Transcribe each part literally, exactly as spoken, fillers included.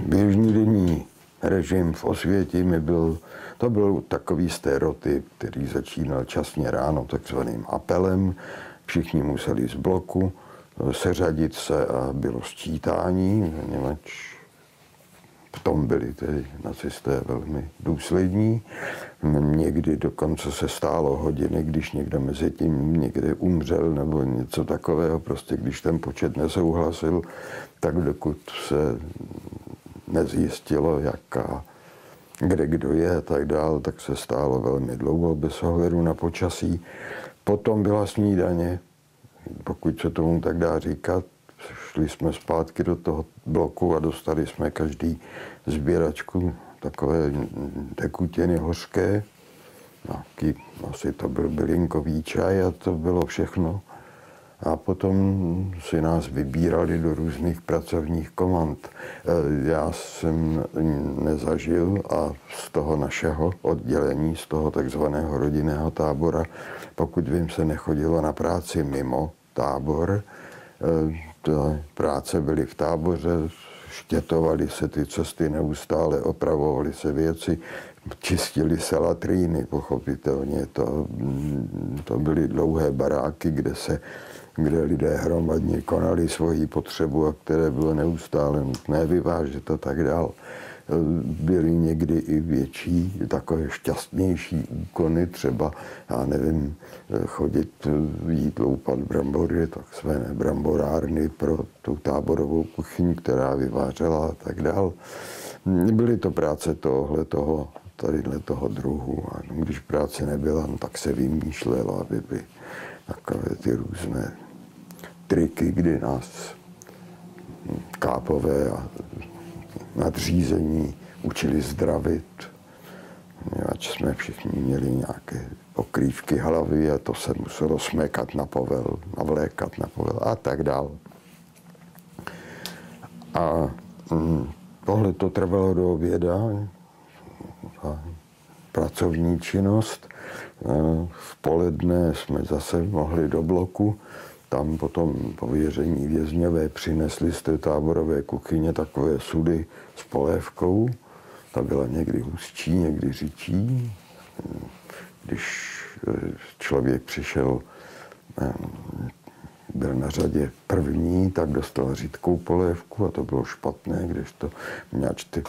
Běžný denní režim v Osvětimi byl, to byl takový stereotyp, který začínal časně ráno takzvaným apelem. Všichni museli z bloku seřadit se a bylo sčítání, poněvadž v tom byli tedy nacisté velmi důslední. Někdy dokonce se stálo hodiny, když někdo mezi tím někde umřel nebo něco takového, prostě když ten počet nesouhlasil, tak dokud se nezjistilo, jaká, kde kdo je a tak dál, tak se stálo velmi dlouho bez ohledu na počasí. Potom byla snídaně, pokud se tomu tak dá říkat. Šli jsme zpátky do toho bloku a dostali jsme každý sběračku takové tekutiny hořké. Nějaký, asi to byl bylinkový čaj a to bylo všechno. A potom si nás vybírali do různých pracovních komand. Já jsem nezažil a z toho našeho oddělení, z toho takzvaného rodinného tábora, pokud vím, se nechodilo na práci mimo tábor. Práce byly v táboře, štětovaly se ty cesty neustále, opravovaly se věci, čistili se latríny, pochopitelně. To, to byly dlouhé baráky, kde se kde lidé hromadně konali svoji potřebu a které bylo neustále nutné vyvážet a tak dál. Byly někdy i větší, takové šťastnější úkony, třeba, já nevím, chodit jít loupat brambory, takzvané bramborárny pro tu táborovou kuchyň, která vyvářela a tak dál. Byly to práce tohle toho, tadyhle toho druhu. A když práce nebyla, no, tak se vymýšlela, aby by takové ty různé triky, kdy nás kápové a nadřízení učili zdravit. Ač jsme všichni měli nějaké pokrývky hlavy a to se muselo smékat na povel, navlékat na povel a tak dál. A hm, tohle to trvalo do oběda, a pracovní činnost. V poledne jsme zase mohli do bloku. Tam potom pověření vězňové přinesli z té táborové kuchyně takové sudy s polévkou. Ta byla někdy hustší, někdy řidčí. Když člověk přišel, byl na řadě první, tak dostal řidkou polévku a to bylo špatné, kdežto měč ty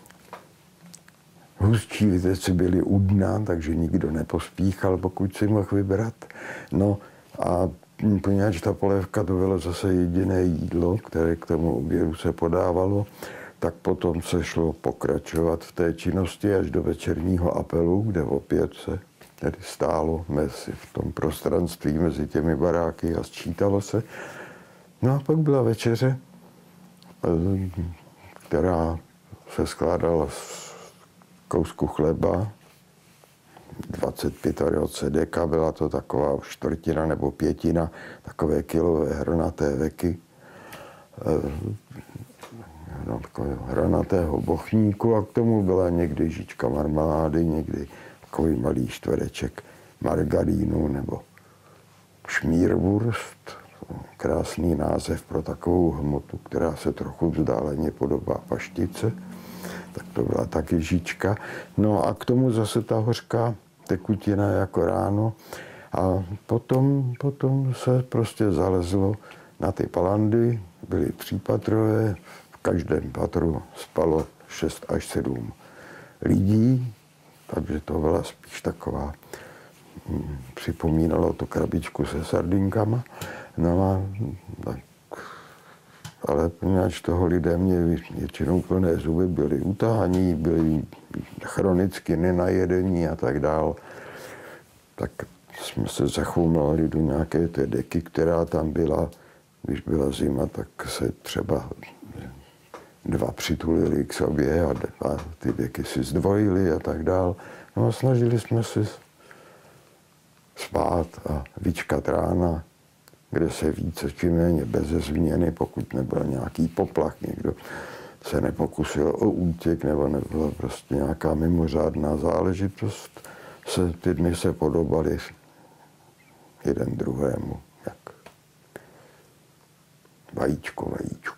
hustší věci byly u dna, takže nikdo nepospíchal, pokud si mohl vybrat. No a poněvadž ta polévka to bylo zase jediné jídlo, které k tomu obědu se podávalo, tak potom se šlo pokračovat v té činnosti až do večerního apelu, kde opět se tedy stálo mezi, v tom prostranství mezi těmi baráky a sčítalo se. No a pak byla večeře, která se skládala z kousku chleba, dvacet pět deka, byla to taková čtvrtina nebo pětina, takové kilové hranaté veky, no, takového hranatého bochníku a k tomu byla někdy žička marmelády, někdy takový malý čtvereček margarínu nebo šmírwurst, krásný název pro takovou hmotu, která se trochu vzdáleně podobá paštice. Tak to byla taky žička. No a k tomu zase ta hořká tekutina jako ráno. A potom, potom se prostě zalezlo na ty palandy, byly třípatrové, v každém patru spalo šest až sedm lidí, takže to byla spíš taková, hm, připomínalo to krabičku se sardinkama. No a tak, ale poněvadž toho lidé měli většinou plné zuby, byli utahání, byli chronicky nenajedení a tak dál, tak jsme se zachoumali do nějaké té deky, která tam byla. Když byla zima, tak se třeba dva přitulili k sobě a ty deky si zdvojili a tak dál. No a snažili jsme se spát a vyčkat rána, kde se více či méně beze změny, pokud nebyl nějaký poplach, někdo se nepokusil o útěk nebo nebyla prostě nějaká mimořádná záležitost, se ty dny se podobaly jeden druhému, jak vajíčko vajíčku.